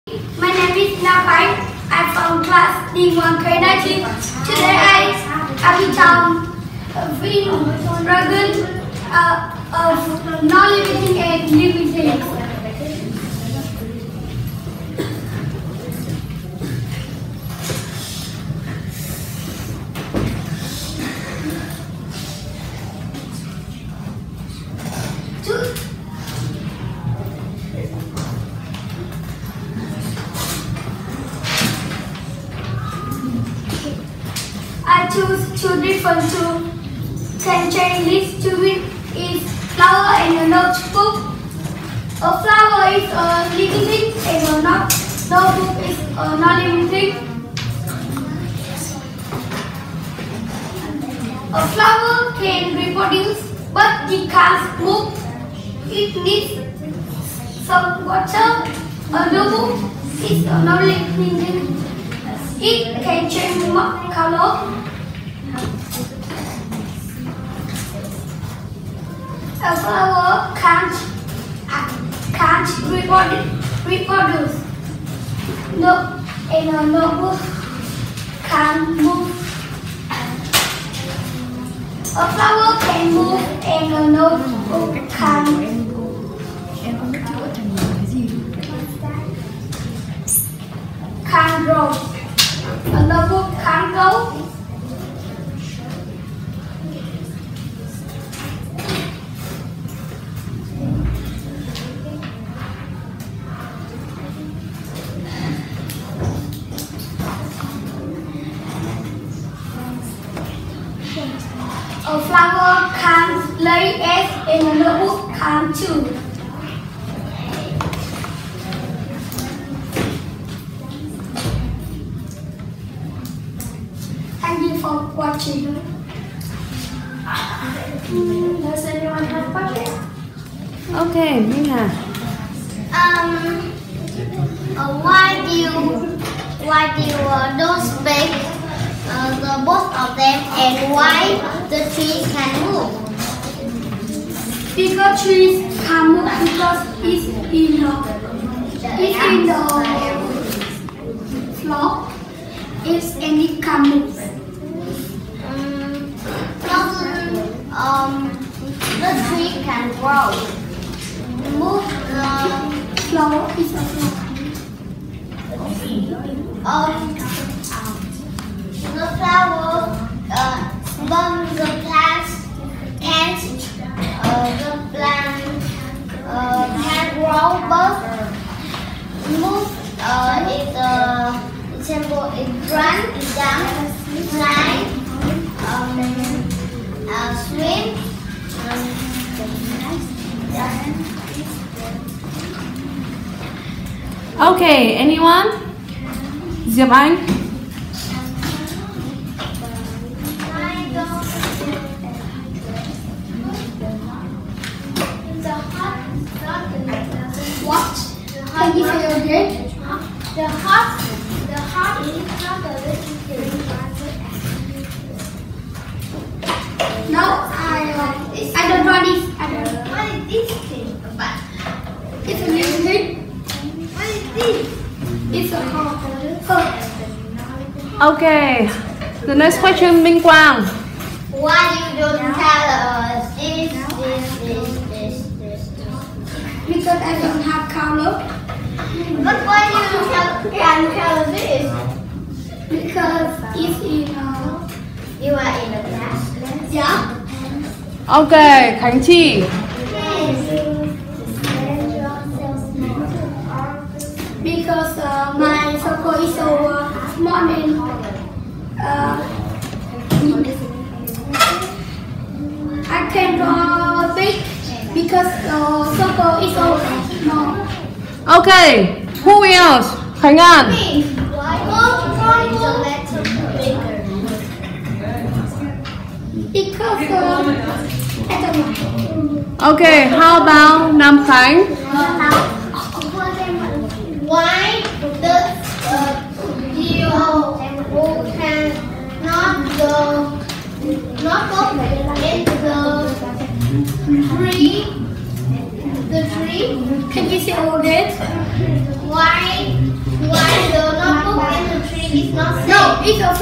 My name is Napai. I'm from class D1K19. Today I will tell dragon of non-living and living things. I choose two different tools. Can change this to it is flower and a notebook. A flower is a living thing and a notebook is a non-living thing. A flower can reproduce but it can't move. It needs some water. A notebook is a non-living thing. It can change color. A flower can't reproduce. No, and a notebook can't move. A flower can move and a notebook can't. Can't grow. A notebook can't grow. A flower can't lay eggs and a notebook can't too. Thank you for watching. Does anyone have a question? Okay, Mina. Why do you don't speak the both of them, and why the tree can move? Because trees can move because it's in the floor. It's and it can move. The tree can grow. Move Flower is a flower. the flower, but the plants can't. The plant can grow, but move is example it run, it dance, fly, swim. Okay, anyone? Diệp Anh. What? Can you say again? The heart is not the living thing. No, I don't know this. I don't know. What is this thing about? It's a living thing. What is this? It's a heart. Okay, the next question, Minh Quang. Why you don't tell us this? Because I don't have color. But why you can tell us this? Because it's in You are in the class. yeah. Okay, Khánh Chi. Because my circle is so small and I can draw big because circle is so small. Okay, who else? Khánh An. Why don't the letter bigger? Because I don't know. Okay, how about Nam Khánh? Why does you can not go in the tree? Can you see all this? Why is a